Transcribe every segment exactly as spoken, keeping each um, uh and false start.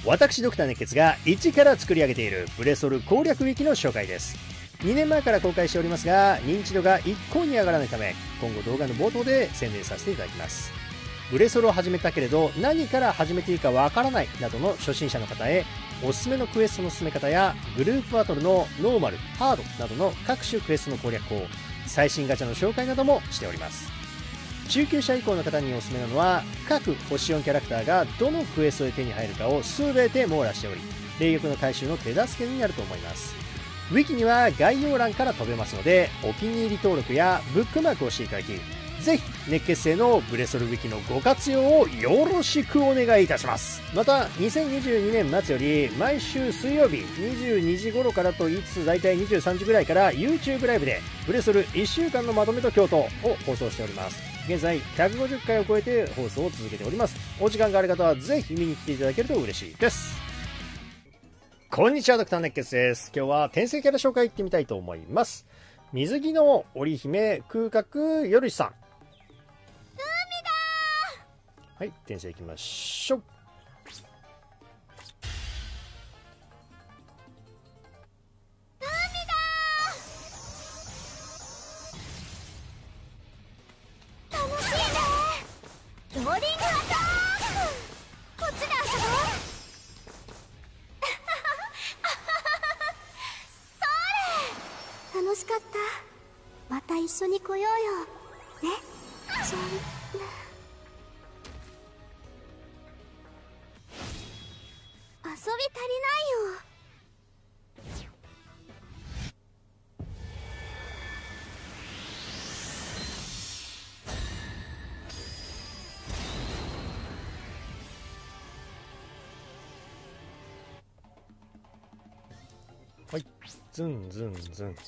私ドクター熱血が一から作り上げているブレソル攻略ウィキの紹介です。にねんまえから公開しておりますが、認知度が一向に上がらないため、今後動画の冒頭で宣伝させていただきます。ブレソルを始めたけれど何から始めていいかわからないなどの初心者の方へ、おすすめのクエストの進め方やグループバトルのノーマル、ハードなどの各種クエストの攻略法、最新ガチャの紹介などもしております。中級者以降の方におすすめなのは、各星よんキャラクターがどのクエストで手に入るかを全て網羅しており、霊力の回収の手助けになると思います。ウィキには概要欄から飛べますので、お気に入り登録やブックマークをしていただき、ぜひ熱血生のブレソルウィキのご活用をよろしくお願いいたします。またにせんにじゅうにねん末より毎週水曜日にじゅうにじ頃からと言いつつ、だいたいにじゅうさんじぐらいから YouTube ライブでブレソルいっしゅうかんのまとめと京都を放送しております。現在ひゃくごじゅっかいを超えて放送を続けております。お時間がある方はぜひ見に来ていただけると嬉しいです。こんにちは、ドクター熱血です。今日は転生キャラ紹介いってみたいと思います。水着の織姫空格よるしさん。 海だー。はい、転生いきましょう。 楽しかった。また一緒に来ようよね。そんな遊び足りないよ。 はい、ズンズンズン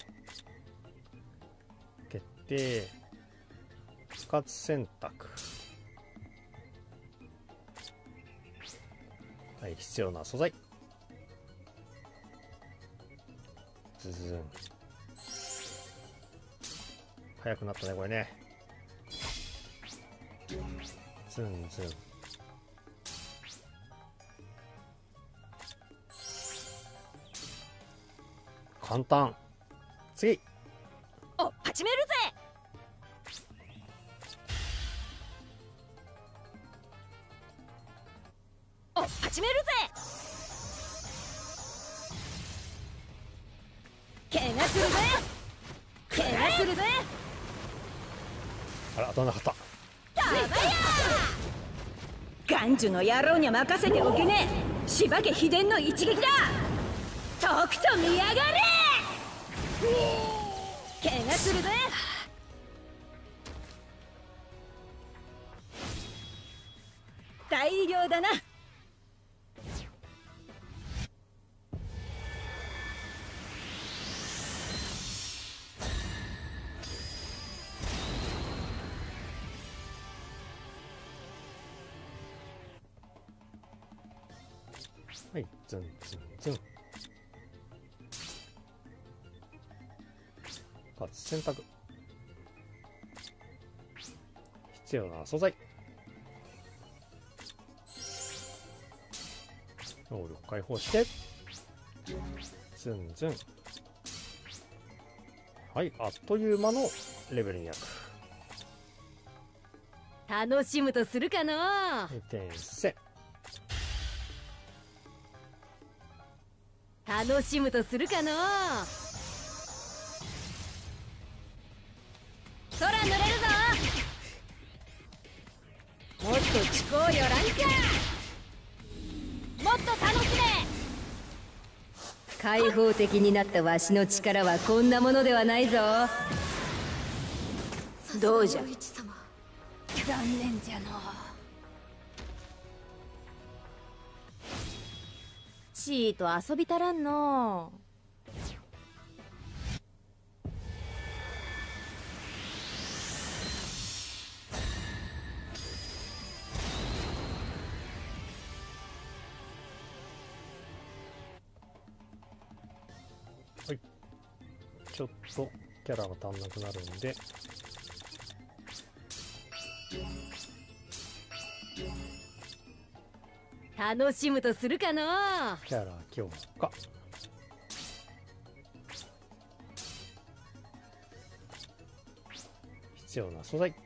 決定、不活選択。はい、必要な素材。ズズン。早くなったねこれね。ズンズン。簡単。次。 お、始めるぜ。お、始めるぜ。怪我するぜ。怪我するぜ。 あら、当たらなかった。 やばや。眼珠の野郎には任せておけねえ。柴家秘伝の一撃だ。とくと見やがれ。怪我するぜ。大量だな。 はい、ズンズンズン。かつ選択。必要な素材。能力解放して、ズンズン。はい、あっという間のレベルにひゃく。 楽しむとするかな。 転生。 楽しむとするかな。空濡れるぞ。もっと地高よらんか。もっと楽しめ。開放的になったわしの力はこんなものではないぞ。どうじゃ。残念じゃの。チーと遊び足らんの。 はい、ちょっとキャラが足んなくなるんで、 楽しむとするかな。 キャラ強化。必要な素材。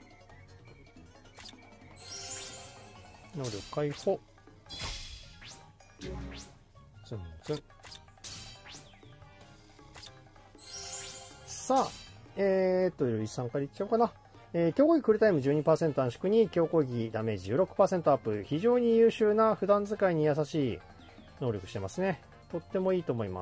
能力解放。ツンツン。さあ、えーっと、いろいろさんからいっちゃおうかな。えー、強攻撃クールタイム じゅうにパーセント 短縮に強攻撃ダメージ じゅうろくパーセント アップ。非常に優秀な普段使いに優しい能力してますね。とってもいいと思います。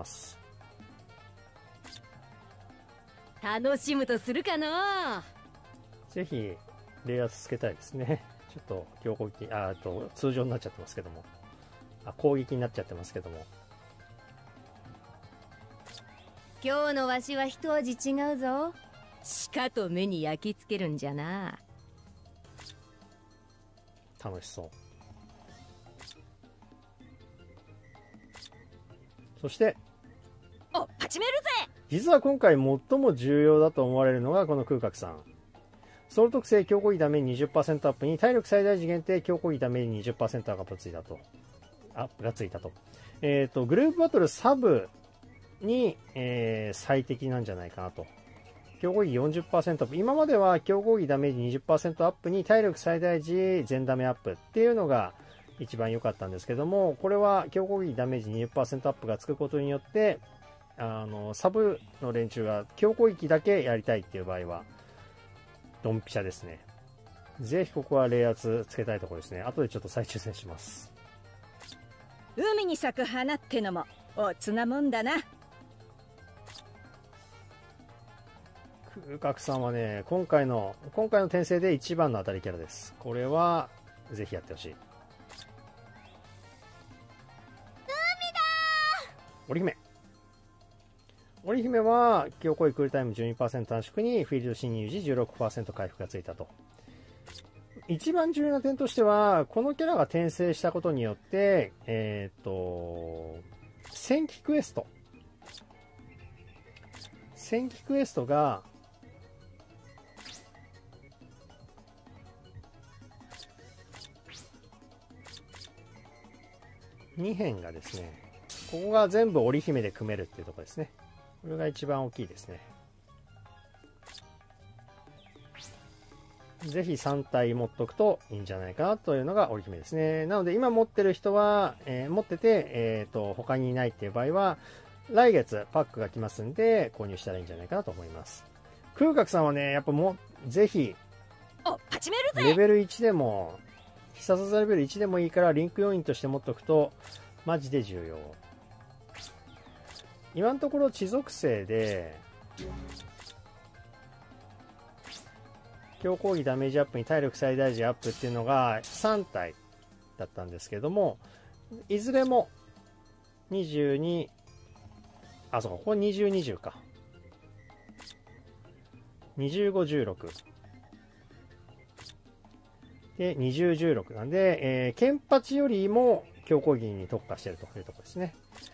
楽しむとするかな。 ぜひ冷圧つけたいですね。ちょっと強攻撃、あ、あと通常になっちゃってますけども、あ、攻撃になっちゃってますけども。 今日のわしは一味違うぞ。鹿と目に焼き付けるんじゃな。 楽しそう。そしてお、始めるぜ。 実は今回最も重要だと思われるのがこの空格さん。ソウル特性強攻撃ダメージ にじゅっパーセント アップに体力最大時限定強攻撃ダメージ にじゅっパーセント アップついたと。アップがついたと。えっと、グループバトルサブに、えー、最適なんじゃないかなと。強攻撃 よんじゅっパーセント アップ。今までは強攻撃ダメージ にじゅっパーセント アップに体力最大時全ダメアップっていうのが一番良かったんですけども、これは強攻撃ダメージ にじゅっパーセント アップがつくことによって、あの、サブの連中が強攻撃だけやりたいっていう場合は、ドンピシャですね。ぜひここは冷圧つけたいところですね。後でちょっと再抽選します。 海に咲く花ってのもおつなもんだな。 空格さんはね、今回の今回の転生で一番の当たりキャラです。これはぜひやってほしい。海だー。織姫。織姫は強攻撃クールタイム じゅうにパーセント 短縮にフィールド侵入時 じゅうろくパーセント 回復がついたと。一番重要な点としては、このキャラが転生したことによって、えっと、戦記クエスト。戦記クエストが、に編がですね、ここが全部織姫で組めるっていうところですね。これが一番大きいですね。ぜひさん体持っとくといいんじゃないかなというのが織姫ですね。なので今持ってる人は、えー、持ってて、えっと、他にいないっていう場合は、来月パックが来ますんで、購入したらいいんじゃないかなと思います。空格さんはね、やっぱもう、ぜひ、 お、始めるぜ。 レベルいちでも、必殺技レベルいちでもいいから、リンク要員として持っておくと、マジで重要。今のところ地属性で、強攻撃ダメージアップに体力最大時アップっていうのがさん体だったんですけども、いずれもにじゅうに、あ、そうか、ここにじゅう、にじゅうか。にじゅうご、じゅうろく。で、にじゅう、じゅうろくなんで、えー、ケンパチよりも強攻撃に特化しているというところですね。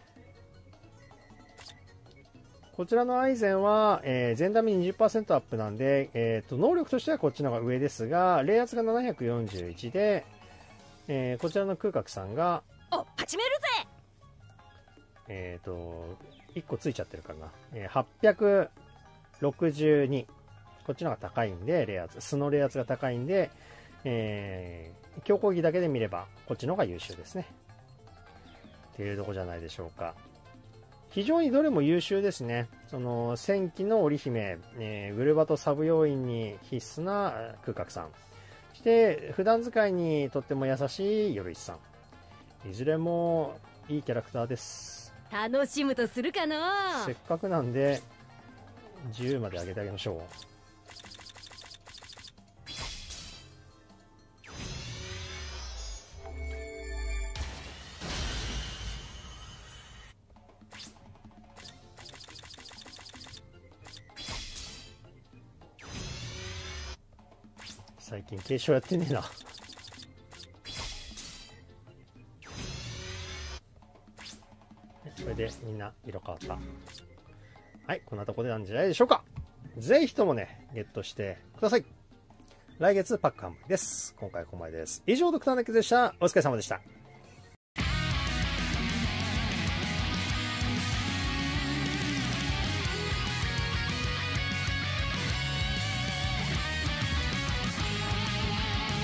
こちらのアイゼンは、えー、全ダメ にじゅっパーセント アップなんで、えーと、能力としてはこっちの方が上ですが、冷圧がななひゃくよんじゅういちで、えー、こちらの空格さんが、 お、始めるぜ。 えーと、いっこついちゃってるからな。えー、はっぴゃくろくじゅうに。こっちの方が高いんで、冷圧、素の冷圧が高いんで、えー、強攻撃だけで見れば、こっちの方が優秀ですね。っていうとこじゃないでしょうか。非常にどれも優秀ですね。その戦記の織姫、えー、グルバトサブ要員に必須な空格さん、そして普段使いにとっても優しい夜市さん、いずれもいいキャラクターです。 楽しむとするかな。 せっかくなんでじゅうまで上げてあげましょう。最近継承やってねえな。これでみんな色変わった。はい、こんなところなんじゃないでしょうか。ぜひともね、ゲットしてください。来月パック販売です。今回はここまでです。以上、ドクターネックでした。お疲れ様でした。